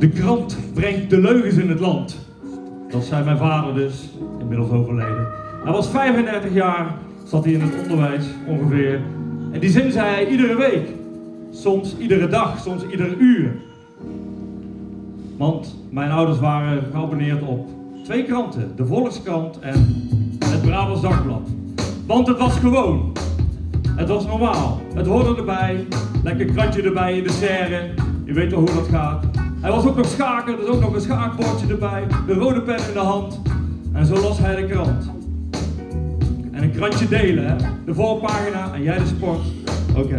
De krant brengt de leugens in het land. Dat zei mijn vader dus, inmiddels overleden. Hij was 35 jaar, zat hij in het onderwijs ongeveer. En die zin zei hij iedere week. Soms iedere dag, soms iedere uur. Want mijn ouders waren geabonneerd op 2 kranten. De Volkskrant en het Brabants Dagblad. Want het was gewoon. Het was normaal. Het hoorde erbij. Lekker krantje erbij in de serre. Je weet wel hoe dat gaat. Hij was ook nog schaker, dus ook nog een schaakbordje erbij. De rode pen in de hand. En zo las hij de krant. En een krantje delen, hè. De voorpagina en jij de sport. Oké.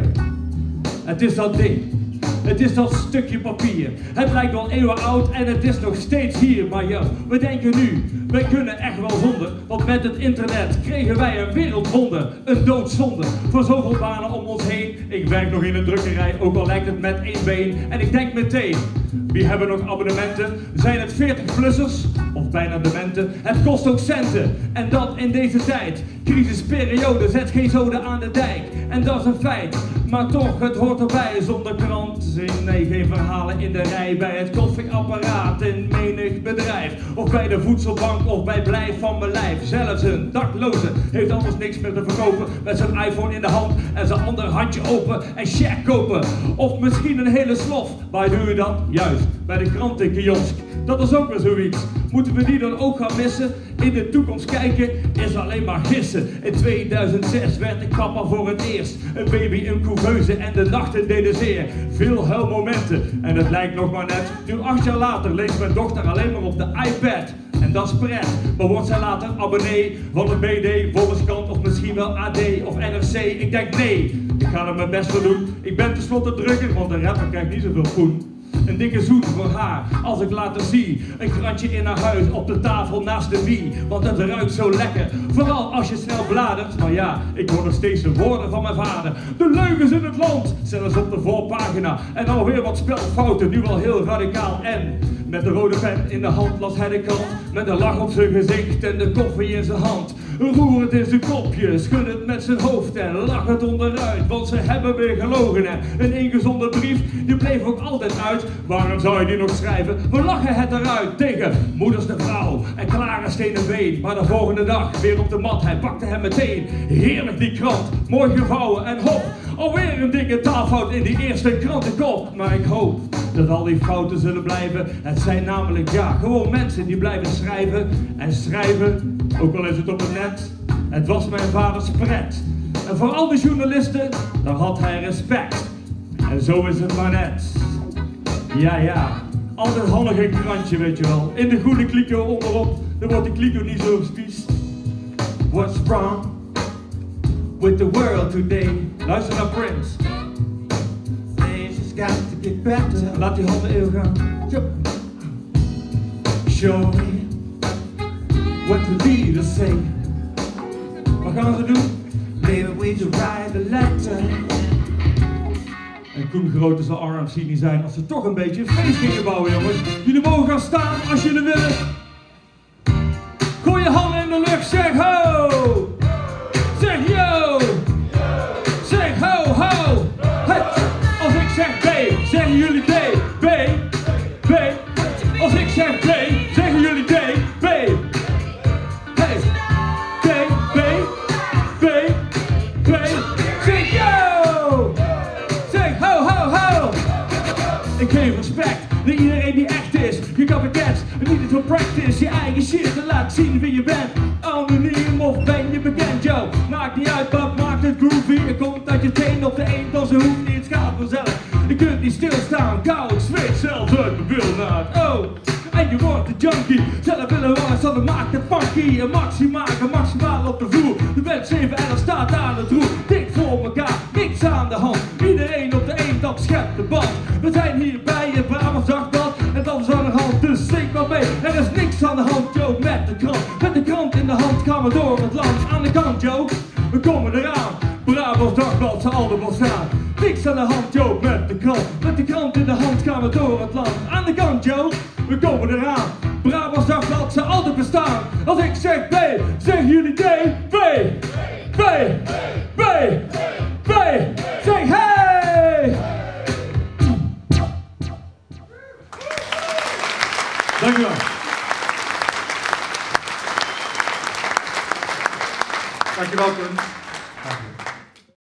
Het is dat ding. Het is dat stukje papier. Het lijkt wel eeuwen oud en het is nog steeds hier. Maar yo, we denken nu, wij kunnen echt wel zonder. Want met het internet kregen wij een wereldwonder. Een doodzonde. Voor zoveel banen om ons heen. Ik werk nog in een drukkerij, ook al lijkt het met 1 been. En ik denk meteen, wie hebben nog abonnementen? Zijn het 40-plussers? Of bijna dementen? Het kost ook centen. En dat in deze tijd. Crisisperiode, zet geen zoden aan de dijk. En dat is een feit. Maar toch, het hoort erbij. Zonder krant, nee, geen verhalen in de rij. Bij het koffieapparaat in menig bedrijf. Of bij de voedselbank of bij Blijf van mijn lijf. Zelfs een dakloze heeft anders niks meer te verkopen. Met zijn iPhone in de hand en zijn ander handje open en check kopen. Of misschien een hele slof. Waar doe je dat? Juist, bij de krantenkiosk. Dat is ook weer zoiets. Moeten we die dan ook gaan missen? In de toekomst kijken is alleen maar gissen. In 2006 werd ik papa voor het eerst. Een baby, een couveuse en de nachten deden zeer. Veel huilmomenten en het lijkt nog maar net. Nu 8 jaar later leest mijn dochter alleen maar op de iPad. En dat is pret. Maar wordt zij later abonnee van de BD, Volkskrant of misschien wel AD of NRC? Ik denk nee, ik ga er mijn best voor doen. Ik ben tenslotte drukker, want een rapper krijgt niet zoveel groen. Een dikke zoen voor haar, als ik later zie. Een krantje in haar huis, op de tafel naast de Wii. Want het ruikt zo lekker, vooral als je snel bladert. Maar ja, ik hoor nog steeds de woorden van mijn vader. De leugens in het land, zelfs op de voorpagina. En alweer wat spelfouten, nu wel heel radicaal. En met de rode pen in de hand las hij de krant. Met een lach op zijn gezicht en de koffie in zijn hand. Roerend in zijn kopje, schuddend met zijn hoofd en lachend onderuit. Want ze hebben weer gelogen en een ingezonden brief, die bleef ook altijd uit. Waarom zou je die nog schrijven? We lachen het eruit tegen moeders de vrouw en klare stenen been. Maar de volgende dag weer op de mat, hij pakte hem meteen. Heerlijk die krant, mooi gevouwen en hop. Alweer een dikke taalfout in die eerste krantenkop. Maar ik hoop dat al die fouten zullen blijven. Het zijn namelijk ja, gewoon mensen die blijven schrijven en schrijven. Ook al is het op het net. Het was mijn vaders pret. En voor al die journalisten, daar had hij respect. En zo is het maar net. Ja, ja. Altijd handig een krantje, weet je wel. In de goede kliko onderop, dan wordt die kliko niet zo gespiest. What's wrong with the world today? Luister naar Prince. Things just got to get better. Laat die handen eeuw gaan. Show me what the leaders say. Wat gaan ze doen? Maybe we should write a letter. En Koen Grote zal RMC niet zijn als ze toch een beetje een feest gingen bouwen, jongens. Jullie mogen gaan staan als jullie willen. Gooi je handen in de lucht, zeg ho! Zeg yo! Zeg ho, ho! Het. Als ik zeg B, zeggen jullie D. B, B. Als ik zeg B, zeggen jullie D. B. Hey. D, B, B, B. Zeg yo! Zeg ho, ho, ho! Ik geef respect naar iedereen die echt is. Je kan bekend, niet het voor practice. Je eigen shit en laat zien wie je bent. Anoniem of ben je bekend, yo. Maakt niet uit, wat maakt het groovy. Je komt uit je teen op de een, dan ze hoeft niet, het gaat vanzelf. Je kunt niet stilstaan, gauw, ik zweet zelfs uit mijn bilnaad. Oh, en je wordt een junkie. Zelf willen wel eens, dat maakt het funky. Een maxi maken, maximaal op de vloer. De bed 7 en er staat aan de troep. Dik voor elkaar, niks aan de hand. Iedereen op de een, dat schept de band. We zijn hier bij het Brabants Dagblad. En dat is aan de hand, dus zeker wel mee. Er is niks aan de hand, yo, met de krant. Met de krant in de hand gaan we door het land. Aan de kant, yo, we komen eraan. Brabants Dagblad zal altijd wel staan. Niks aan de hand, yo, met de krant. Met de krant in de hand gaan we door het land. Aan de kant, yo, we komen eraan. Brabants Dagblad zal altijd bestaan. Als ik zeg B, zeggen jullie D. B, B, B, B. Zeg hey! Dankjewel. Dankjewel, Koen.